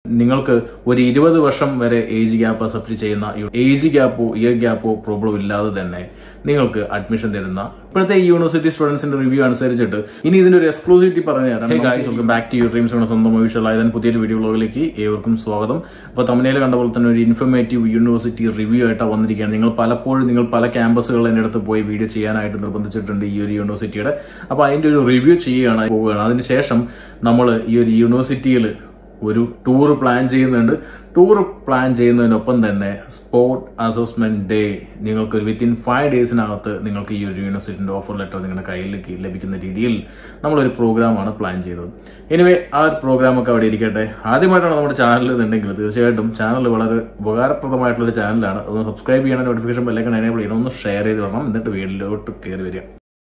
നിങ്ങൾക്ക് ഒരു 20 വർഷം വരെ ഏജ് ഗ്യാപ്പ് അക്സെപ്റ്റ് ചെയ്യുന്ന ഏജ് ഗ്യാപ്പോ ഇയർ ഗ്യാപ്പോ പ്രോബ്ലം ഇല്ലാതെ തന്നെ നിങ്ങൾക്ക് അഡ്മിഷൻ തരുന്ന ഇപ്പോഴത്തെ ഈ യൂണിവേഴ്സിറ്റി സ്റ്റുഡൻസിന്റെ റിവ്യൂ അനുസരിച്ചിട്ട് ഇനി ഇതിന്റെ ഒരു എക്സ്ക്ലൂസിവിറ്റി പറഞ്ഞു തരാം. Welcome back to your dreams. സ്വന്തം വിഷ്വലായ പുതിയൊരു വീഡിയോ വ്ലോഗിലേക്ക് ഏവർക്കും സ്വാഗതം. അപ്പോൾ തമിഴ്നാട്ടിൽ കണ്ട പോലെ തന്നെ ഒരു ഇൻഫോർമേറ്റീവ് യൂണിവേഴ്സിറ്റി റിവ്യൂ ആയിട്ടാണ് വന്നിരിക്കുകയാണ്. നിങ്ങൾ പല ക്യാമ്പസുകളിൽ എൻ്റെ അടുത്ത് പോയി വീഡിയോ ചെയ്യാനായിട്ട് നിർബന്ധിച്ചിട്ടുണ്ട് ഈ ഒരു യൂണിവേഴ്സിറ്റിയുടെ. അപ്പോൾ അതിന്റെ ഒരു റിവ്യൂ പോവുകയാണ്. അതിനുശേഷം നമ്മൾ ഈ ഒരു യൂണിവേഴ്സിറ്റിയിൽ ഒരു ടൂർ പ്ലാൻ ചെയ്യുന്നുണ്ട്. ടൂർ പ്ലാൻ ചെയ്യുന്നതിനൊപ്പം തന്നെ സ്പോട്ട് അസസ്മെന്റ് ഡേ നിങ്ങൾക്ക് വിത്തിൻ 5 ഡേയ്സിനകത്ത് നിങ്ങൾക്ക് ഈ ഒരു യൂണിവേഴ്സിറ്റിന്റെ ഓഫർ ലെറ്റർ നിങ്ങളുടെ കയ്യിലേക്ക് ലഭിക്കുന്ന രീതിയിൽ നമ്മളൊരു പ്രോഗ്രാമാണ് പ്ലാൻ ചെയ്തത്. എനിവേ ആ ഒരു പ്രോഗ്രാമൊക്കെ അവിടെ ഇരിക്കട്ടെ. ആദ്യമായിട്ടാണ് നമ്മുടെ ചാനൽ എന്നുണ്ടെങ്കിൽ തീർച്ചയായിട്ടും ചാനൽ വളരെ ഉപകാരപ്രദമായിട്ടുള്ള ചാനലാണ്. ഒന്ന് സബ്സ്ക്രൈബ് ചെയ്യണം, നോട്ടിഫിക്കേഷൻ ബെല്ലൈക്കൺ എനേബിൾ ചെയ്യണം, ഒന്ന് ഷെയർ ചെയ്ത് വിടണം, എന്നിട്ട് വീഡിയോയിലോട്ട് കയറി വരിക.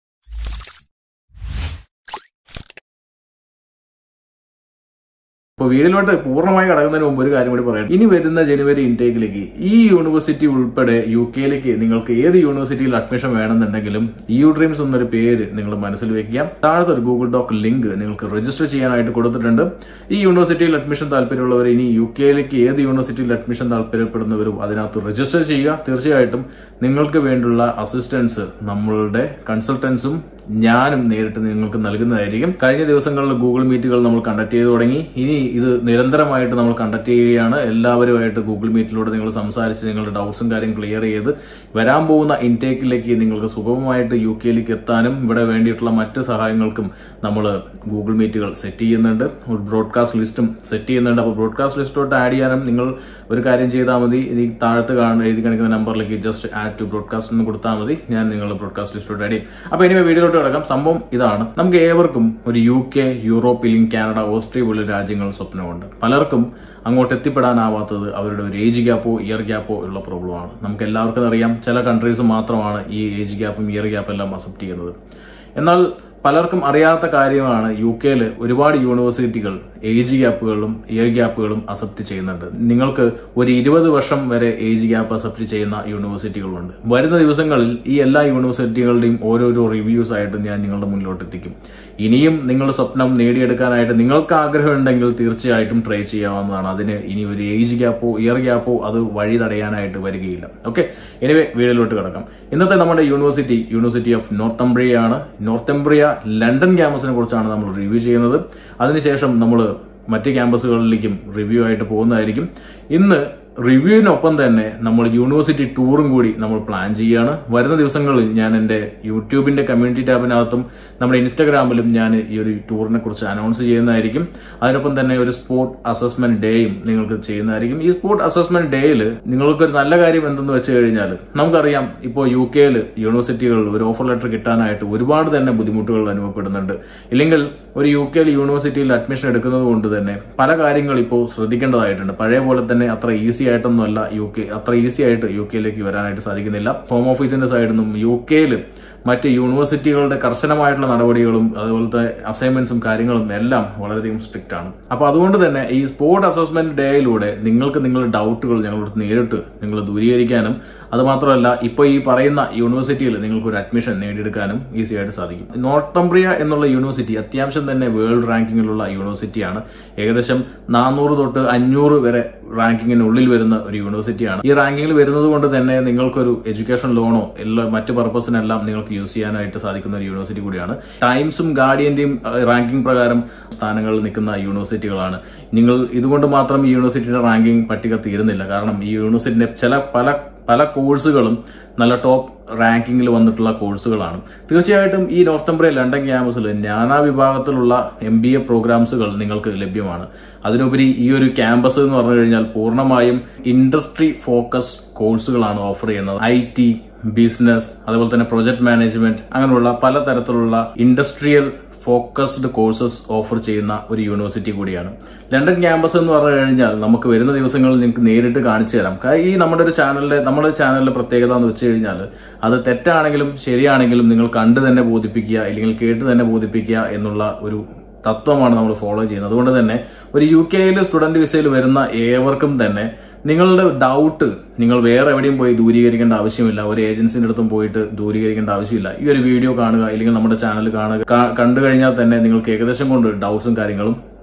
ഇപ്പോൾ വീഡിയോയിലോട്ട് പൂർണ്ണമായി കടക്കുന്നതിന് മുമ്പ് ഒരു കാര്യം കൂടി പറയാം. ഇനി വരുന്ന ജനുവരി ഇൻടേക്കിലേക്ക് ഈ യൂണിവേഴ്സിറ്റി ഉൾപ്പെടെ UK നിങ്ങൾക്ക് ഏത് യൂണിവേഴ്സിറ്റിയിൽ അഡ്മിഷൻ വേണമെന്നുണ്ടെങ്കിലും യു ഡ്രീംസ് എന്നൊരു പേര് നിങ്ങൾ മനസ്സിൽ വെക്കുക. താഴത്തെ ഒരു ഗൂഗിൾ ഡോക്ക് ലിങ്ക് നിങ്ങൾക്ക് രജിസ്റ്റർ ചെയ്യാനായിട്ട് കൊടുത്തിട്ടുണ്ട്. ഈ യൂണിവേഴ്സിറ്റിയിൽ അഡ്മിഷൻ താല്പര്യമുള്ളവർ ഇനി UK ഏത് യൂണിവേഴ്സിറ്റിയിൽ അഡ്മിഷൻ താല്പര്യപ്പെടുന്നവരും അതിനകത്ത് രജിസ്റ്റർ ചെയ്യുക. തീർച്ചയായിട്ടും നിങ്ങൾക്ക് വേണ്ടിയുള്ള അസിസ്റ്റൻസ് നമ്മളുടെ കൺസൾട്ടൻസും ഞാനും നേരിട്ട് നിങ്ങൾക്ക് നൽകുന്നതായിരിക്കും. കഴിഞ്ഞ ദിവസങ്ങളിൽ ഗൂഗിൾ മീറ്റുകൾ നമ്മൾ കണ്ടക്ട് ചെയ്തു തുടങ്ങി. ഇനി ഇത് നിരന്തരമായിട്ട് നമ്മൾ കണ്ടക്ട് ചെയ്യുകയാണ്. എല്ലാവരുമായിട്ട് ഗൂഗിൾ മീറ്റിലൂടെ നിങ്ങൾ സംസാരിച്ച് നിങ്ങളുടെ ഡൗട്ട്സും കാര്യം ക്ലിയർ ചെയ്ത് വരാൻ പോകുന്ന ഇൻടേക്കിലേക്ക് നിങ്ങൾക്ക് സുഗമമായിട്ട് UK എത്താനും ഇവിടെ വേണ്ടിയിട്ടുള്ള മറ്റ് സഹായങ്ങൾക്കും നമ്മൾ ഗൂഗിൾ മീറ്റുകൾ സെറ്റ് ചെയ്യുന്നുണ്ട്. ഒരു ബ്രോഡ്കാസ്റ്റ് ലിസ്റ്റും സെറ്റ് ചെയ്യുന്നുണ്ട്. അപ്പോൾ ബ്രോഡ്കാസ്റ്റ് ലിസ്റ്റോട്ട് ആഡ് ചെയ്യാനും നിങ്ങൾ ഒരു കാര്യം ചെയ്താൽ മതി. ഈ താഴത്ത് എഴുതി കാണിക്കുന്ന നമ്പറിലേക്ക് ജസ്റ്റ് ആഡ് ടു ബ്രോഡ്കാസ്റ്റ് എന്ന് കൊടുത്താൽ മതി. ഞാൻ നിങ്ങളുടെ ബ്രോഡ്കാസ്റ്റ് ലിസ്റ്റോട്ട് ആഡ് ചെയ്യും. അപ്പോൾ ഇനി വീഡിയോയിലോട്ട് കിടക്കാം. സംഭവം ഇതാണ്. നമുക്ക് ഏവർക്കും ഒരു UK, യൂറോപ്പ്, അല്ലെങ്കിൽ കാനഡ, ഓസ്ട്രേലിയ പോലുള്ള രാജ്യങ്ങൾ സ്വപ്നമുണ്ട്. പലർക്കും അങ്ങോട്ട് എത്തിപ്പെടാനാവാത്തത് അവരുടെ ഒരു ഏജ് ഗ്യാപ്പോ ഇയർ ഗ്യാപ്പോ ഉള്ള പ്രോബ്ലമാണ്. നമുക്ക് എല്ലാവർക്കും അറിയാം, ചില കൺട്രീസ് മാത്രമാണ് ഈ ഏജ് ഗ്യാപ്പും ഇയർ ഗ്യാപ്പും എല്ലാം അക്സെപ്റ്റ് ചെയ്യുന്നത്. എന്നാൽ പലർക്കും അറിയാത്ത കാര്യമാണ് UK ഒരുപാട് യൂണിവേഴ്സിറ്റികൾ ഏജ് ഗ്യാപ്പുകളും ഇയർ ഗ്യാപ്പുകളും അക്സെപ്റ്റ് ചെയ്യുന്നുണ്ട്. നിങ്ങൾക്ക് ഒരു 20 വർഷം വരെ ഏജ് ഗ്യാപ്പ് അക്സെപ്റ്റ് ചെയ്യുന്ന യൂണിവേഴ്സിറ്റികളുണ്ട്. വരുന്ന ദിവസങ്ങളിൽ ഈ എല്ലാ യൂണിവേഴ്സിറ്റികളുടെയും ഓരോരോ റിവ്യൂസ് ആയിട്ട് ഞാൻ നിങ്ങളുടെ മുന്നിലോട്ട് എത്തിക്കും. ഇനിയും നിങ്ങളുടെ സ്വപ്നം നേടിയെടുക്കാനായിട്ട് നിങ്ങൾക്ക് ആഗ്രഹമുണ്ടെങ്കിൽ തീർച്ചയായിട്ടും ട്രൈ ചെയ്യാവുന്നതാണ്. അതിന് ഇനി ഒരു ഏജ് ഗ്യാപ്പോ ഇയർ ഗ്യാപ്പോ അത് വഴി തടയാനായിട്ട് വരികയില്ല. ഓക്കെ, എനിവേ വീഡിയോയിലോട്ട് കിടക്കാം. ഇന്നത്തെ നമ്മുടെ യൂണിവേഴ്സിറ്റി ഓഫ് നോർത്തംബ്രിയ ആണ്. നോർത്തംബ്രിയ ലണ്ടൻ ക്യാമ്പസിനെ കുറിച്ചാണ് നമ്മൾ റിവ്യൂ ചെയ്യുന്നത്. അതിനുശേഷം നമ്മൾ മറ്റ് ക്യാമ്പസുകളിലേക്കും റിവ്യൂ ആയിട്ട് പോകുന്നതായിരിക്കും. ഇന്ന് റിവ്യൂവിനൊപ്പം തന്നെ നമ്മൾ യൂണിവേഴ്സിറ്റി ടൂറും കൂടി നമ്മൾ പ്ലാൻ ചെയ്യുകയാണ്. വരുന്ന ദിവസങ്ങളിൽ ഞാൻ എൻ്റെ യൂട്യൂബിന്റെ കമ്മ്യൂണിറ്റി ടാബിനകത്തും നമ്മുടെ ഇൻസ്റ്റാഗ്രാമിലും ഞാൻ ഈ ഒരു ടൂറിനെ കുറിച്ച് അനൗൺസ് ചെയ്യുന്നതായിരിക്കും. അതിനൊപ്പം തന്നെ ഒരു സ്പോട്ട് അസസ്മെന്റ് ഡേയും നിങ്ങൾക്ക് ചെയ്യുന്നതായിരിക്കും. ഈ സ്പോട്ട് അസസ്മെന്റ് ഡേയിൽ നിങ്ങൾക്കൊരു നല്ല കാര്യം എന്തെന്ന് വെച്ച് കഴിഞ്ഞാൽ നമുക്കറിയാം, ഇപ്പോൾ UK യൂണിവേഴ്സിറ്റികളിൽ ഒരു ഓഫർ ലെറ്റർ കിട്ടാനായിട്ട് ഒരുപാട് തന്നെ ബുദ്ധിമുട്ടുകൾ അനുഭവപ്പെടുന്നുണ്ട്. ഇല്ലെങ്കിൽ ഒരു UK യൂണിവേഴ്സിറ്റിയിൽ അഡ്മിഷൻ എടുക്കുന്നത് കൊണ്ട് തന്നെ പല കാര്യങ്ങൾ ഇപ്പോൾ ശ്രദ്ധിക്കേണ്ടതായിട്ടുണ്ട്. പഴയ പോലെ തന്നെ അത്ര ഈസി ആയിട്ടൊന്നുമല്ല അത്ര ഈസി ആയിട്ട് UK വരാനായിട്ട് സാധിക്കുന്നില്ല. ഹോം ഓഫീസിന്റെ സൈഡിൽ നിന്നും UK മറ്റ് യൂണിവേഴ്സിറ്റികളുടെ കർശനമായിട്ടുള്ള നടപടികളും അതുപോലത്തെ അസൈൻമെന്റ്സും കാര്യങ്ങളും എല്ലാം വളരെയധികം സ്ട്രിക്റ്റ് ആണ്. അപ്പൊ അതുകൊണ്ട് തന്നെ ഈ സ്പോട്ട് അസസ്മെന്റ് ഡേയിലൂടെ നിങ്ങൾക്ക് നിങ്ങളുടെ ഡൗട്ടുകൾ ഞങ്ങളോട് നേരിട്ട് നിങ്ങൾ ദൂരീകരിക്കാനും അതുമാത്രമല്ല ഇപ്പോൾ ഈ പറയുന്ന യൂണിവേഴ്സിറ്റിയിൽ നിങ്ങൾക്ക് ഒരു അഡ്മിഷൻ നേടിയെടുക്കാനും ഈസി ആയിട്ട് സാധിക്കും. നോർത്തംബ്രിയ എന്നുള്ള യൂണിവേഴ്സിറ്റി അത്യാവശ്യം തന്നെ വേൾഡ് റാങ്കിങ്ങിലുള്ള യൂണിവേഴ്സിറ്റിയാണ്. ഏകദേശം 400 തൊട്ട് 500 വരെ റാങ്കിങ്ങിനുള്ളിൽ വരുന്ന ഒരു യൂണിവേഴ്സിറ്റിയാണ്. ഈ റാങ്കിങ്ങിൽ വരുന്നത് കൊണ്ട് തന്നെ നിങ്ങൾക്കൊരു എഡ്യൂക്കേഷൻ ലോണോ മറ്റു പർപ്പസിനെല്ലാം നിങ്ങൾക്ക് യൂസ് ചെയ്യാനായിട്ട് സാധിക്കുന്ന ഒരു യൂണിവേഴ്സിറ്റി കൂടിയാണ്. ടൈംസും ഗാർഡിയന്റെയും റാങ്കിംഗ് പ്രകാരം സ്ഥാനങ്ങളിൽ നിൽക്കുന്ന യൂണിവേഴ്സിറ്റികളാണ്. നിങ്ങൾ ഇതുകൊണ്ട് മാത്രം ഈ യൂണിവേഴ്സിറ്റിയുടെ റാങ്കിംഗ് പട്ടിക തീരുന്നില്ല. കാരണം ഈ യൂണിവേഴ്സിറ്റിന്റെ പല കോഴ്സുകളും നല്ല ടോപ്പ് റാങ്കിങ്ങിൽ വന്നിട്ടുള്ള കോഴ്സുകളാണ്. തീർച്ചയായിട്ടും ഈ നോർത്തംബ്രിയ ലണ്ടൻ ക്യാമ്പസിൽ നാനാ വിഭാഗത്തിലുള്ള MBA പ്രോഗ്രാംസുകൾ നിങ്ങൾക്ക് ലഭ്യമാണ്. അതിനുപരി ഈ ഒരു ക്യാമ്പസ് എന്ന് പറഞ്ഞു കഴിഞ്ഞാൽ പൂർണ്ണമായും ഇൻഡസ്ട്രി ഫോക്കസ് കോഴ്സുകളാണ് ഓഫർ ചെയ്യുന്നത്. IT, ബിസിനസ്, അതുപോലെ തന്നെ പ്രൊജക്ട് മാനേജ്മെന്റ്, അങ്ങനെയുള്ള പലതരത്തിലുള്ള ഇൻഡസ്ട്രിയൽ ഫോക്കസ്ഡ് കോഴ്സസ് ഓഫർ ചെയ്യുന്ന ഒരു യൂണിവേഴ്സിറ്റി കൂടിയാണ്. ലണ്ടൻ ക്യാമ്പസ് എന്ന് പറഞ്ഞു കഴിഞ്ഞാൽ നമുക്ക് വരുന്ന ദിവസങ്ങളിൽ നിങ്ങൾക്ക് നേരിട്ട് കാണിച്ചു തരാം. ഈ നമ്മുടെ ചാനലിലെ പ്രത്യേകത എന്ന് വെച്ച് കഴിഞ്ഞാൽ അത് തെറ്റാണെങ്കിലും ശരിയാണെങ്കിലും നിങ്ങൾ കണ്ടു തന്നെ ബോധിപ്പിക്കുക, അല്ലെങ്കിൽ കേട്ട് തന്നെ ബോധിപ്പിക്കുക എന്നുള്ള ഒരു തത്വമാണ് നമ്മൾ ഫോളോ ചെയ്യുന്നത്. അതുകൊണ്ട് തന്നെ ഒരു UK സ്റ്റുഡന്റ് വിസയിൽ വരുന്ന ഏവർക്കും തന്നെ നിങ്ങളുടെ ഡൗട്ട് നിങ്ങൾ വേറെ എവിടെയും പോയി ദൂരീകരിക്കേണ്ട ആവശ്യമില്ല. ഒരു ഏജൻസിന്റെ അടുത്തും പോയിട്ട് ദൂരീകരിക്കേണ്ട ആവശ്യമില്ല. ഈ ഒരു വീഡിയോ കാണുക, അല്ലെങ്കിൽ നമ്മുടെ ചാനൽ കാണുക, കണ്ടു കഴിഞ്ഞാൽ തന്നെ നിങ്ങൾക്ക് ഏകദേശം കൊണ്ട് ഡൗട്ട്സും കാര്യങ്ങളും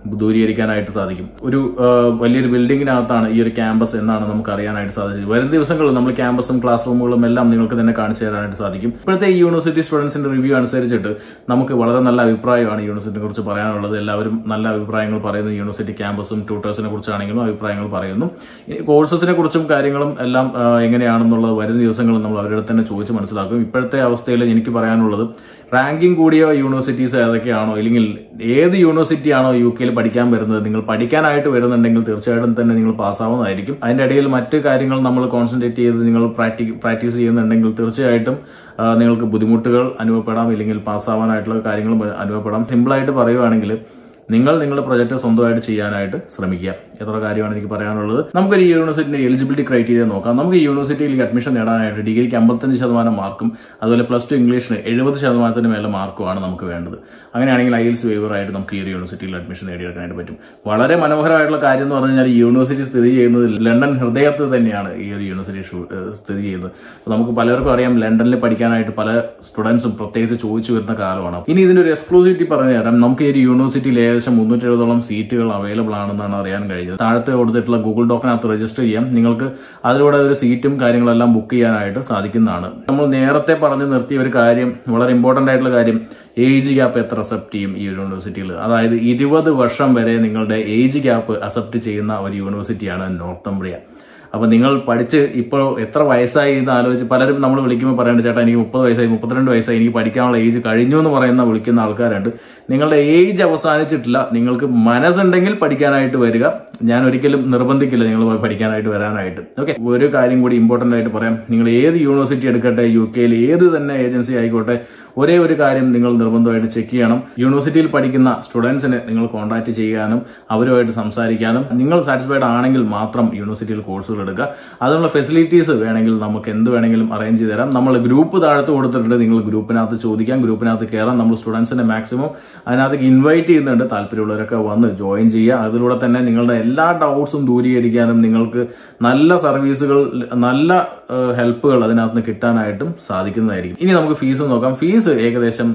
ദൂരീകരിക്കാനായിട്ട് സാധിക്കും. ഒരു വലിയൊരു ബിൽഡിങ്ങിനകത്താണ് ഈ ഒരു ക്യാമ്പസ് എന്നാണ് നമുക്ക് അറിയാനായിട്ട് സാധിച്ചത്. വരും ദിവസങ്ങളിൽ നമ്മൾ ക്യാമ്പസും ക്ലാസ് റൂമുകളും എല്ലാം നിങ്ങൾക്ക് തന്നെ കാണിച്ചു തരാനായിട്ട് സാധിക്കും. ഇപ്പോഴത്തെ ഈ യൂണിവേഴ്സിറ്റി സ്റ്റുഡൻസിന്റെ റിവ്യൂ അനുസരിച്ചിട്ട് നമുക്ക് വളരെ നല്ല അഭിപ്രായമാണ് യൂണിവേഴ്സിറ്റിയെ കുറിച്ച് പറയാനുള്ളത്. എല്ലാവരും നല്ല അഭിപ്രായങ്ങൾ പറയുന്നു. യൂണിവേഴ്സിറ്റി ക്യാമ്പസും ട്യൂട്ടേഴ്സിനെ കുറിച്ചാണെങ്കിലും അഭിപ്രായങ്ങൾ പറയുന്നു. കോഴ്സസിനെ കുറിച്ചും കാര്യങ്ങളും എല്ലാം എങ്ങനെയാണെന്നുള്ളത് വരും ദിവസങ്ങളിൽ നമ്മൾ അവരുടെ തന്നെ ചോദിച്ച് മനസ്സിലാക്കും. ഇപ്പോഴത്തെ അവസ്ഥയിൽ എനിക്ക് പറയാനുള്ളത്, റാങ്കിംഗ് കൂടിയ യൂണിവേഴ്സിറ്റീസ് ഏതൊക്കെയാണോ, അല്ലെങ്കിൽ ഏത് യൂണിവേഴ്സിറ്റിയാണോ UK പഠിക്കാൻ വരുന്നത്, നിങ്ങൾ പഠിക്കാനായിട്ട് വരുന്നുണ്ടെങ്കിൽ തീർച്ചയായിട്ടും തന്നെ നിങ്ങൾ പാസ്സാവുന്നതായിരിക്കും. അതിന്റെ ഇടയിൽ മറ്റ് കാര്യങ്ങൾ നമ്മൾ കോൺസെൻട്രേറ്റ് ചെയ്ത് നിങ്ങൾ പ്രാക്ടീസ് ചെയ്യുന്നുണ്ടെങ്കിൽ തീർച്ചയായിട്ടും നിങ്ങൾക്ക് ബുദ്ധിമുട്ടുകൾ അനുഭവപ്പെടാം, ഇല്ലെങ്കിൽ പാസ്സാവാനായിട്ടുള്ള കാര്യങ്ങൾ അനുഭവപ്പെടാം. സിമ്പിളായിട്ട് പറയുവാണെങ്കിൽ നിങ്ങൾ നിങ്ങളുടെ പ്രൊജക്ട് സ്വന്തമായിട്ട് ചെയ്യാനായിട്ട് ശ്രമിക്കുക. എത്ര കാര്യമാണ് എനിക്ക് പറയാനുള്ളത്. നമുക്കൊരു യൂണിവേഴ്സിറ്റിന്റെ എലിജിബിലിറ്റി ക്രൈറ്റീരിയ നോക്കാം. നമുക്ക് ഈ യൂണിവേഴ്സിറ്റിയിൽ അഡ്മിഷൻ നേടാനായിട്ട് ഡിഗ്രിക്ക് 55% മാർക്കും അതുപോലെ +2 ഇംഗ്ലീഷിന് 70% മേലെ മാർക്കുമാണ് നമുക്ക് വേണ്ടത്. അങ്ങനെയാണെങ്കിൽ IELTS വേവർ ആയിട്ട് നമുക്ക് ഈ ഒരു യൂണിവേഴ്സിറ്റിയിൽ അഡ്മിഷൻ നേടിയെടുക്കാനായിട്ട് പറ്റും. വളരെ മനോഹരമായിട്ടുള്ള കാര്യം എന്ന് പറഞ്ഞു കഴിഞ്ഞാൽ ഈ യൂണിവേഴ്സിറ്റി സ്ഥിതി ചെയ്യുന്നത് ലണ്ടൻ ഹൃദയത്തിൽ തന്നെയാണ്. ഈ ഒരു യൂണിവേഴ്സിറ്റി സ്ഥിതി ചെയ്യുന്നത്. നമുക്ക് പലർക്കും അറിയാം, ലണ്ടനിൽ പഠിക്കാനായിട്ട് പല സ്റ്റുഡൻസും പ്രത്യേകിച്ച് ചോദിച്ചു വരുന്ന കാലമാണ്. ഇനി ഇതിന്റെ ഒരു എക്സ്ക്ലൂസിവിറ്റി പറഞ്ഞു തരാം. നമുക്ക് ഈ ഒരു യൂണിവേഴ്സിറ്റിയിൽ ഏകദേശം 370 സീറ്റുകൾ അവൈലബിൾ ആണെന്നാണ് അറിയാൻ കഴിഞ്ഞത്. താഴത്ത് കൊടുത്തിട്ടുള്ള ഗൂഗിൾ ഡോക്കിനകത്ത് രജിസ്റ്റർ ചെയ്യാം. നിങ്ങൾക്ക് അതിലൂടെ ഒരു സീറ്റും കാര്യങ്ങളെല്ലാം ബുക്ക് ചെയ്യാനായിട്ട് സാധിക്കുന്നതാണ്. നമ്മൾ നേരത്തെ പറഞ്ഞു നിർത്തിയ ഒരു കാര്യം, വളരെ ഇമ്പോർട്ടന്റ് ആയിട്ടുള്ള കാര്യം, ഏജ് ഗ്യാപ്പ് എത്ര അക്സെപ്റ്റ് ചെയ്യും ഈ ഒരു യൂണിവേഴ്സിറ്റിയിൽ. അതായത് 20 വർഷം വരെ നിങ്ങളുടെ ഏജ് ഗ്യാപ്പ് അക്സെപ്റ്റ് ചെയ്യുന്ന ഒരു യൂണിവേഴ്സിറ്റിയാണ് നോർത്തംബ്രിയ. അപ്പൊ നിങ്ങൾ പഠിച്ച് ഇപ്പോൾ എത്ര വയസ്സായി എന്ന് ആലോചിച്ച് പലരും നമ്മൾ വിളിക്കുമ്പോൾ പറയേണ്ട, ചേട്ടാ എനിക്ക് 30 വയസ്സായി 32 വയസ്സായി എനിക്ക് പഠിക്കാനുള്ള ഏജ് കഴിഞ്ഞു എന്ന് വിളിക്കുന്ന ആൾക്കാരുണ്ട്. നിങ്ങളുടെ ഏജ് അവസാനിച്ചിട്ടില്ല. നിങ്ങൾക്ക് മനസ്സുണ്ടെങ്കിൽ പഠിക്കാനായിട്ട് വരിക. ഞാൻ ഒരിക്കലും നിർബന്ധിക്കില്ല നിങ്ങൾ പഠിക്കാനായിട്ട് വരാനായിട്ട്. ഓക്കെ, ഒരു കാര്യം കൂടി ഇമ്പോർട്ടന്റ് ആയിട്ട് പറയാം. നിങ്ങൾ ഏത് യൂണിവേഴ്സിറ്റി എടുക്കട്ടെ, UK ഏത് തന്നെ ഏജൻസി ആയിക്കോട്ടെ, ഒരേ ഒരു കാര്യം നിങ്ങൾ നിർബന്ധമായിട്ട് ചെക്ക് ചെയ്യണം. യൂണിവേഴ്സിറ്റിയിൽ പഠിക്കുന്ന സ്റ്റുഡൻസിനെ നിങ്ങൾ കോൺടാക്ട് ചെയ്യാനും അവരുമായിട്ട് സംസാരിക്കാനും, നിങ്ങൾ സാറ്റിസ്ഫൈഡ് ആണെങ്കിൽ മാത്രം യൂണിവേഴ്സിറ്റിയിൽ കോഴ്സുകൾ എടുക്കുക. അതിനുള്ള ഫെസിലിറ്റീസ് വേണമെങ്കിൽ നമുക്ക് എന്ത് വേണമെങ്കിലും അറേഞ്ച് ചെയ്ത് തരാം. നമ്മൾ ഗ്രൂപ്പ് താഴത്ത് കൊടുത്തിട്ടുണ്ട്. നിങ്ങൾ ഗ്രൂപ്പിനകത്ത് ചോദിക്കാം, ഗ്രൂപ്പിനകത്ത് കയറാം. നമ്മൾ സ്റ്റുഡൻസിനെ മാക്സിമം അതിനകത്ത് ഇൻവൈറ്റ് ചെയ്യുന്നുണ്ട്. താല്പര്യമുള്ളവരൊക്കെ വന്ന് ജോയിൻ ചെയ്യുക. അതിലൂടെ തന്നെ നിങ്ങളുടെ എല്ലാ ഡൗട്ട്സും ദൂരീകരിക്കാനും നിങ്ങൾക്ക് നല്ല സർവീസുകൾ, നല്ല ഹെൽപ്പുകൾ അതിനകത്ത് കിട്ടാനായിട്ടും സാധിക്കുന്നതായിരിക്കും. ഇനി നമുക്ക് ഫീസ് നോക്കാം. ഫീസ് ഏകദേശം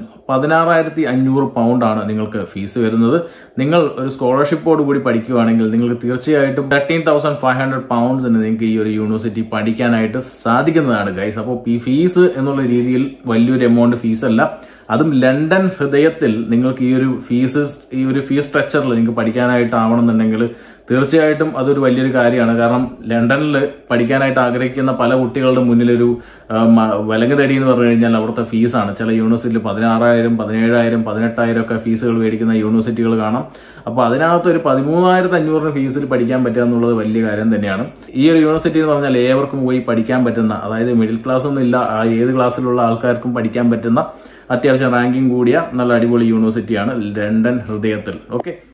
16,500 പൗണ്ടാണ് നിങ്ങൾക്ക് ഫീസ് വരുന്നത്. നിങ്ങൾ ഒരു സ്കോളർഷിപ്പോട് കൂടി പഠിക്കുകയാണെങ്കിൽ നിങ്ങൾക്ക് തീർച്ചയായിട്ടും 13,500 പൗണ്ട്സിന് നിങ്ങൾക്ക് ഈ ഒരു യൂണിവേഴ്സിറ്റി പഠിക്കാനായിട്ട് സാധിക്കുന്നതാണ് ഗൈസ്. അപ്പോൾ ഈ ഫീസ് എന്നുള്ള രീതിയിൽ വലിയൊരു എമൗണ്ട് ഫീസ് അല്ല. അതും ലണ്ടൻ ഹൃദയത്തിൽ നിങ്ങൾക്ക് ഈ ഒരു ഫീസ് സ്ട്രക്ചറിൽ നിങ്ങൾക്ക് പഠിക്കാനായിട്ടാവണമെന്നുണ്ടെങ്കിൽ തീർച്ചയായിട്ടും അതൊരു വലിയൊരു കാര്യമാണ്. കാരണം ലണ്ടനിൽ പഠിക്കാനായിട്ട് ആഗ്രഹിക്കുന്ന പല കുട്ടികളുടെ മുന്നിലൊരു വിലങ്ങുതടി എന്ന് പറഞ്ഞു കഴിഞ്ഞാൽ അവിടുത്തെ ഫീസാണ്. ചില യൂണിവേഴ്സിറ്റിയിൽ 16,000, 17,000, 18,000 ഒക്കെ ഫീസുകൾ മേടിക്കുന്ന യൂണിവേഴ്സിറ്റികൾ കാണാം. അപ്പോൾ അതിനകത്ത് ഒരു 13,500 ഫീസിൽ പഠിക്കാൻ പറ്റുക എന്നുള്ളത് വലിയ കാര്യം തന്നെയാണ്. ഈ ഒരു യൂണിവേഴ്സിറ്റി എന്ന് പറഞ്ഞാൽ ഏവർക്കും പോയി പഠിക്കാൻ പറ്റുന്ന, അതായത് മിഡിൽ ക്ലാസ് ഒന്നും ഇല്ല, ഏത് ക്ലാസ്സിലുള്ള ആൾക്കാർക്കും പഠിക്കാൻ പറ്റുന്ന അത്യാവശ്യം റാങ്കിങ് കൂടിയ നല്ല അടിപൊളി യൂണിവേഴ്സിറ്റിയാണ് ലണ്ടൻ ഹൃദയത്തിൽ. ഓക്കെ.